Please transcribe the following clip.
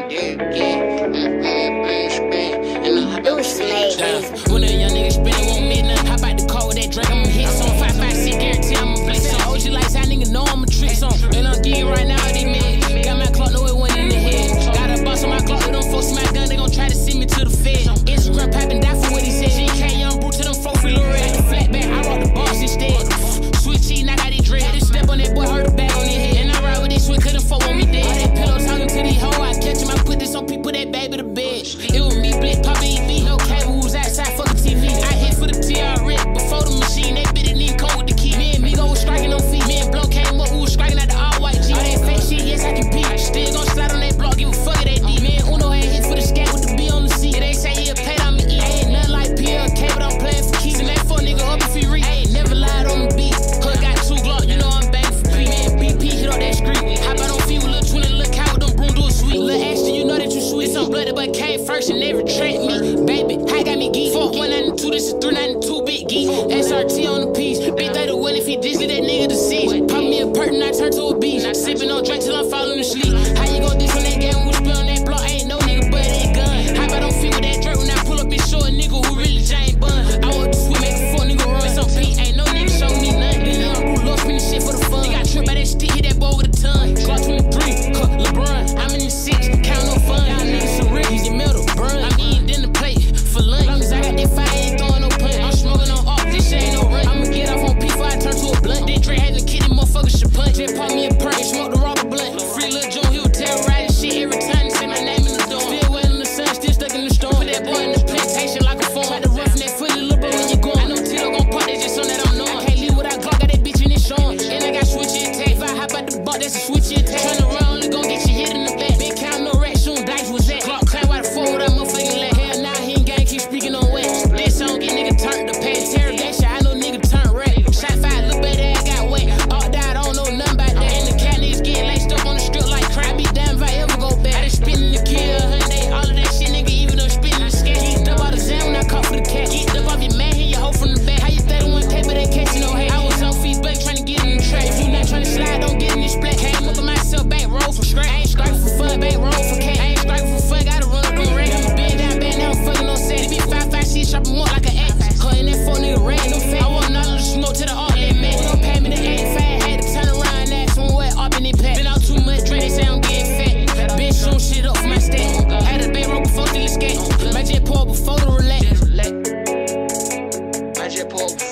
When a young nigga spinning, won't mean nothing. Hop out the car with that drink, I'ma hit some 556, guarantee I'ma blitz some. OG lights, how nigga know I'ma trick some. And I'm getting right now, they mad. Got my clock, know it went in the head. Got a boss on my clock, they don't folks my gun, they gon' try to send me to the Fed. Instagram poppin', die for what he said. GK, young brute to them folks, feel red. The flat back, I rock the boss instead. Switch cheat, I got these dread. Just step on that boy, hurt the bag on his head. And I ride with this switch, couldn't fuck on me dead. All that pillow talking to these hoes, I catch him, I put this on people that baby to bed. It was me, Blitz, poppin' EB, no cable, who's outside, fuck the TV. I hit for the TR rip, before the machine, that bit didn't even come with the key. Me and Migo was striking on feet, me and Blow came up, we was striking at the all-white G. All that fake shit, yes, I can beat. Still gon' slide on that block, give a fuck of that D. Me and Uno had hit for the scat with the B on the seat. They say he a paid, I'ma eat. I ain't nothing like PLK, but I'm playing for keys. And that fuck nigga up if he reach. I ain't never lied on the beat. Hood got 2 Glock, you know I'm banging for P. Man, BP hit up that street. Hop out on feet with Lil' Twin and Lil' Cow with them broom do a sweet. Lil' Ashton, you know that you sweet. Some blooded but came first and they retract me. Baby, I got me geek. Fuck 192, this is 392, big geek. SRT on the piece. Big 31 if he dish, that nigga the siege. Pop me a pertin', I turn to a beast. Sippin' on drink till I'm falling asleep. How you gon' diss on that game when we spit on that block? Ain't no nigga but that gun. Hop out on feet with that dirt when I pull up and show a nigga who really James Bun. I want to swim, make a fuck nigga run. Some P, ain't no nigga show me nothing. The young bro lost me the shit for the fun. Nigga got tripped by that stick, hit that boy with a ton. Glock 23, LeBron, I'm in the 6, count no fun. Y'all niggas some real, he's your middle, burn. I'm eating dinner plate for lunch. Long as I got that fire, ain't throwing no punch. I'm smoking on off, this shit ain't no run. I'ma get off on P before I turn to a blunt. Then Dre had the kid, them motherfuckers should punch. Just pop me a perk and smoke the rubber blunt. Free Lil' June, he was terrorizing shit every time he say my name in the door. Still waiting in the sun, still stuck in the storm. Put that boy in the plantation like a phone. Try to rough that footy, little bro, when you going. I know Tito gon' pop, that's just something that I'm knowing. I can't leave without Glock, got that bitch in his showing. And I got switchy attack. If I hop out the box, that's a switchy attack. Turn around, only gon' get you hit in the back. Big count, no rat, shooting dice was that. Glock claim, why the fuck with that motherfucking leg? Hell nah, he ain't gang, keep speaking on wet. This song get nigga turned to pay interrogation. I know nigga turn red. Shot fire, look better, I got wet. All died, I don't know nothing about that. And the cat niggas getting laced up on the strip like crap. Be damn if I ever go back. I just spitting the kill, Hyundai, all of that shit, nigga, even though spitting the scat. Geeked up all the Zan when I caught for the cat. Geeked up off your man, hit your hoe from the back. How you 31K, but they catching no hate. I was on feet, but trying to get in the track. If you not trying to slide, don't get in this splat. Came up with myself, back roll from scratch. I ain't striking for fun, back roll for cash. I ain't striking for fun, gotta run up them racks. Never been down bad, now I'm fucking on set. It be 556, chop 'em up like an axe. Her and that 4 nigga red, no fat. I want all of the smoke to the outlet, man. Don't pay me the 85, had to turn around, ass one way up in the pack. Been out too much drink, they say I'm getting fat. Bitch shooting shit up for my stat. Had a back roll before the skate. My jet pulled before the relax. My jet pulled